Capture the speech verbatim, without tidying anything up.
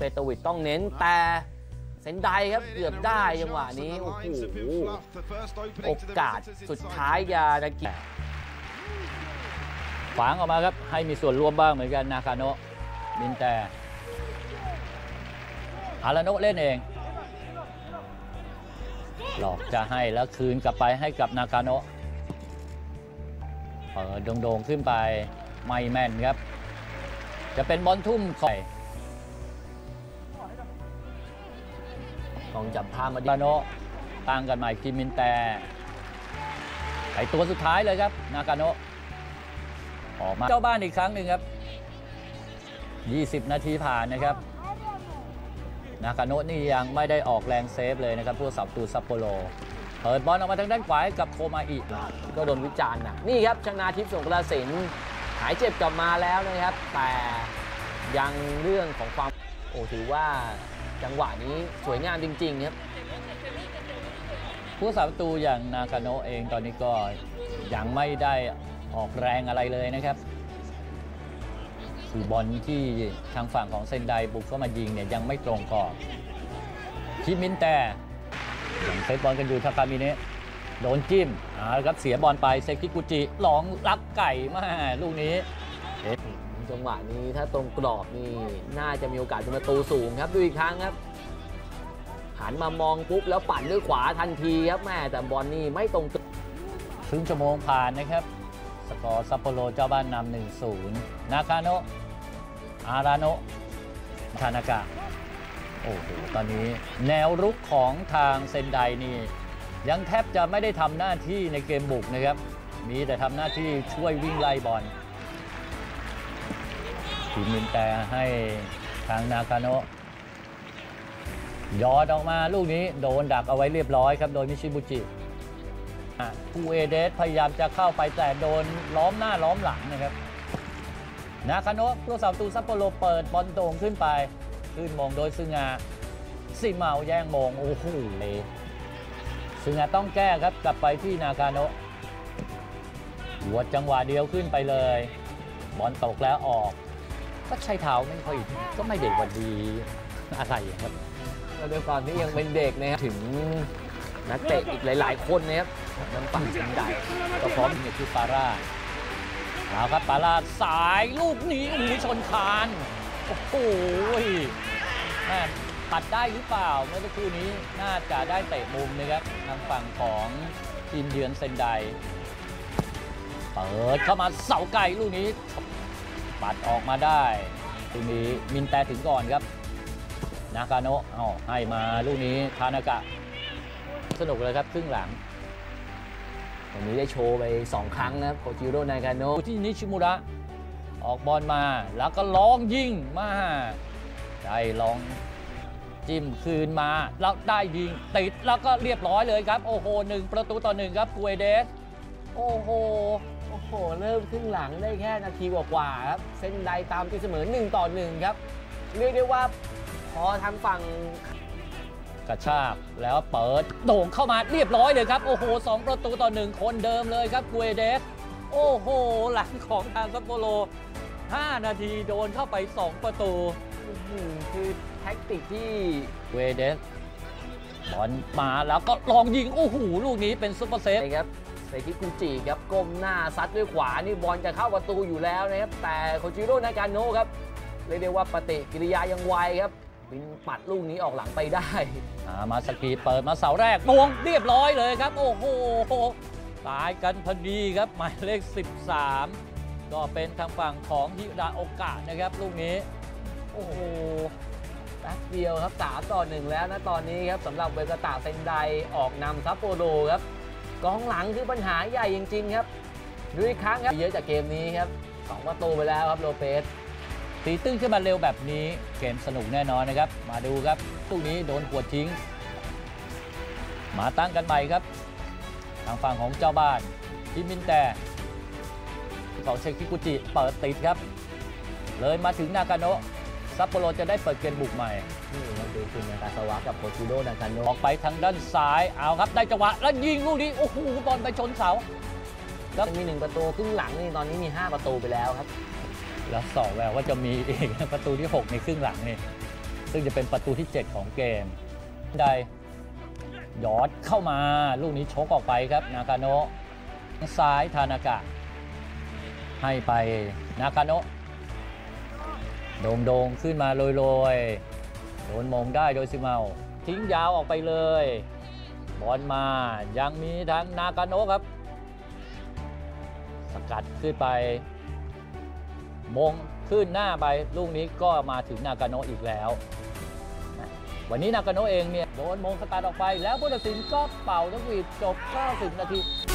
เปโตวิชต้องเน้นแต่เซนไดครับเกือบได้จังหวะนี้โอ้โหโอกาสสุดท้ายยาดากิฝังออกมาครับให้มีส่วนร่วมบ้างเหมือนกันนาคาโนะมินแต่อาราโนะเล่นเองหลอกจะให้แล้วคืนกลับไปให้กับนาคาโนะเปิดโด่งๆขึ้นไปไม่แม่นครับจะเป็นบอลทุ่มใส่ลองจับภาพมาดินาคาโนะตั้งกันใหม่กิมินแต่ไอตัวสุดท้ายเลยครับนาคาโนะออกมาเจ้าบ้านอีกครั้งหนึ่งครับยี่สิบนาทีผ่านนะครับนาคาโนะนี่ยังไม่ได้ออกแรงเซฟเลยนะครับผู้สับตูซัปโปโรเปิดบอลออกมาทางด้านขวากับโคมาอิก็โดนวิจารณ์นะนี่ครับชนาทิพย์สงกรานต์ศิลป์หายเจ็บกลับมาแล้วนะครับแต่ยังเรื่องของความโอ้ถือว่าจังหวะนี้สวยงามจริงๆครับผู้สับตูอย่างนาคาโนะเองตอนนี้ก็ยังไม่ได้ออกแรงอะไรเลยนะครับคือบอลที่ทางฝั่งของเซนไดบุกเข้ามายิงเนี่ยยังไม่ตรงกรอบคิมินแต่ยังเซฟบอลกันอยู่ทากามิเนะโดนจิ้มอ่าครับเสียบอลไปเซกิกุจิหลองลักไก่มาลูกนี้จังหวะนี้ถ้าตรงกรอบนี่น่าจะมีโอกาสเป็นประตูสูงครับดูอีกครั้งครับหันมามองปุ๊บแล้วปั่นด้วยขวาทันทีครับแม่แต่บอลนี่ไม่ตรงครึ่งชั่วโมงผ่านนะครับสกอร์ซัปโปโรเจ้าบ้านนำ หนึ่งศูนย์ นาคาโนะอาราโนะทานากะโอ้โหตอนนี้แนวรุกของทางเซนไดนี่ยังแทบจะไม่ได้ทำหน้าที่ในเกมบุกนะครับมีแต่ทำหน้าที่ช่วยวิ่งไล่บอลทีมมินแต่ให้ทางนาคาโนะยอดออกมาลูกนี้โดนดักเอาไว้เรียบร้อยครับโดยมิชิบุจิคูเอเดสพยายามจะเข้าไปแต่โดนล้อมหน้าล้อมหลังนะครับนาคาโนะตัวสาวตูซัปโปโรเปิดบอลโด่งขึ้นไปขึ้นมองโดยซึงาซิเมาแย่งมองโอ้โหเลยซึงาต้องแก้ครับกลับไปที่นาคาโนะหัวจังหวะเดียวขึ้นไปเลยบอลตกแล้วออกก็ใช้เท้าไม่ค่อยก็ไม่เด็กกว่าดีอะไรครับด้วยความที่ยังเป็นเด็กนะครับถึงนักเตะอีกหลายๆคนนะครับน้ำปั่นชิงได้ก็พร้อมเนี่ยคือปาร่าเอาครับปาร่าสายลูกนี้อุ้ยชนคานโอ้โหแม่ตัดได้หรือเปล่าเมื่อสักครู่นี้น่าจะได้เตะมุมนะครับทางฝั่งของทีมเยือนเซนไดเปิดเข้ามาเสาไกลลูกนี้ปัดออกมาได้ตรงนี้มินแต่ถึงก่อนครับนาคาโนะเอาให้มาลูกนี้ทานากะสนุกเลยครับครึ่งหลังวันนี้ได้โชว์ไปสองครั้งนะครับโคจิโร่นากาโนะที่นิชิมุระออกบอลมาแล้วก็ลองยิงมาได้ลองจิ้มคืนมาแล้วได้ยิงติดแล้วก็เรียบร้อยเลยครับโอ้โหหนึ่งประตูต่อหนึ่งครับกูเอเดสโอ้โหโอ้โหเริ่มครึ่งหลังได้แค่นาทีกว่าๆครับเซนไดตามตีเสมอหนึ่งต่อหนึ่งครับเรียกได้ว่าพอทางฝั่งกระชากแล้วเปิดโด่งเข้ามาเรียบร้อยเลยครับโอ้โหสองประตูต่อหนึ่งคนเดิมเลยครับกูเอเดสโอ้โหหลังของทางซัปโปโรห้านาทีโดนเข้าไปสองประตูคือแท็กติกที่กูเอเดสบอลมาแล้วก็ลองยิงโอ้โหลูกนี้เป็นซุปเปอร์เซฟครับเซกิกุจิครับก้มหน้าซัดด้วยขวานี่บอลจะเข้าประตูอยู่แล้วนะครับแต่โคจิโร่นากาโนะครับเรียกได้ว่าปฏิกิริยายังไวครับบินปัดลูกนี้ออกหลังไปได้มาสกีเปิดมาเสาแรกมงเรียบร้อยเลยครับโอ้โหตายกันพอดีครับหมายเลขสิบสามก็เป็นทางฝั่งของฮิราโอกะนะครับลูกนี้โอ้โหแป๊บเดียวครับสามต่อหนึ่งแล้วนะตอนนี้ครับสำหรับเวกาตะเซนไดออกนำซัปโปโรครับกองหลังคือปัญหาใหญ่จริงๆครับดูอีกครั้งครับเยอะจากเกมนี้ครับสองประตูไปแล้วครับโลเปสตีตื้นขึ้นมาเร็วแบบนี้เกมสนุกแน่นอนนะครับมาดูครับลูกนี้โดนขวดทิ้งมาตั้งกันใหม่ครับทางฝั่งของเจ้าบ้านคิมินแต่ของเซกิกุจิเปิดติดครับเลยมาถึงนากาโนะซัปโปโรจะได้เปิดเกมบุกใหม่นี่เราดูคุณนากาซาวะกับโคจิโร่นากาโนะออกไปทางด้านซ้ายเอาครับได้จังหวะแล้วยิงลูกนี้โอ้โหบอลไปชนเสาแล้วมีหนึ่งประตูครึ่งหลังนี่ตอนนี้มีห้าประตูไปแล้วครับแล้วสองแววว่าจะมีอีกประตูที่หกในครึ่งหลังนี่ซึ่งจะเป็นประตูที่เจ็ดของเกมได้ยอดเข้ามาลูกนี้ชกออกไปครับนากาโนะซ้ายทานากะให้ไปนากาโนะโด่งโด่งขึ้นมาโรยๆโดนมงได้โดยซิเมาทิ้งยาวออกไปเลยบอลมายังมีทางนากาโนะครับสกัดขึ้นไปมงขึ้นหน้าไปลูกนี้ก็มาถึงนากาโนะอีกแล้ววันนี้นากาโนะเองเนี่ยโดนมงสกัดออกไปแล้วผู้ตัดสินก็เป่านกหวีดจบเก้าสิบนาที